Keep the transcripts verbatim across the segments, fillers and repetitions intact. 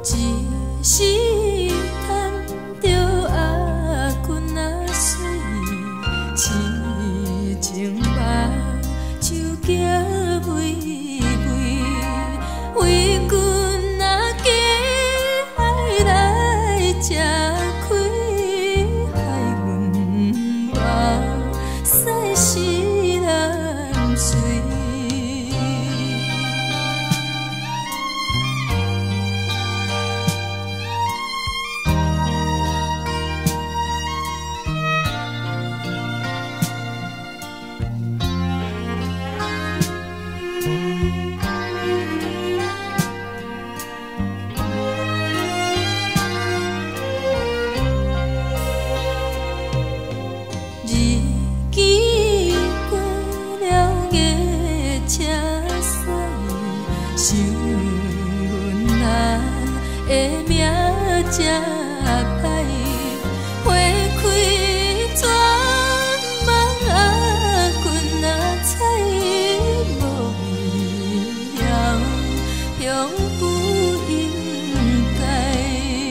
一时贪着阿君仔水，痴情目手夹微微，为君仔加爱来吃亏，害阮目屎湿难水。想阮仔的名正歹，花开全望阿君仔彩，无味了，向不应该。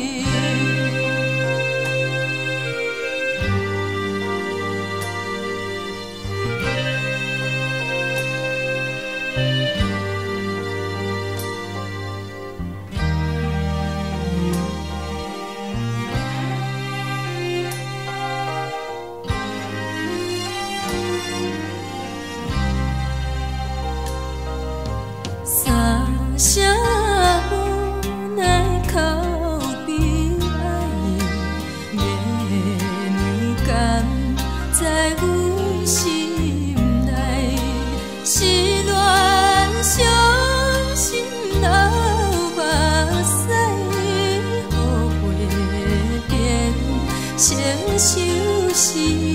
声无奈口悲哀，月亮在阮心内，失恋伤心流目屎，雨袂变，承受是。